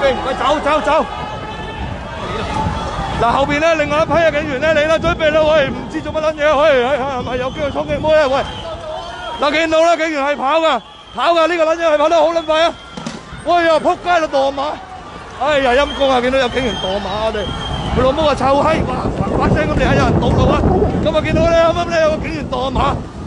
OK， 喂，走。嗱，後邊咧，另外一批嘅警員咧嚟啦，準備啦，喂，唔知做乜撚嘢，喂，係咪有機會衝擊波咧？喂，嗱，見到啦，警員係跑㗎，呢個撚嘢係跑得好撚快啊！喂呀，撲街啦，墮馬！哎呀，陰公啊，見到有警員墮馬，我哋佢老母話臭閪，哇聲咁嚟，有人堵路啊！咁啊，見到咧，啱啱咧有個警員墮馬，